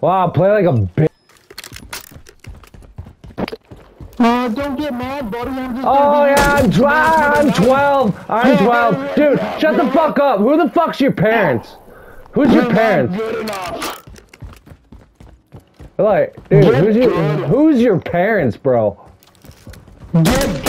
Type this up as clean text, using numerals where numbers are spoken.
Wow, play like a bitch. Don't get mad, buddy. I'm just Oh yeah, I'm 12. I'm 12. Dude, shut the fuck up. Who the fuck's your parents? Who's your parents? Good enough. Like, dude, who's your parents, bro? Get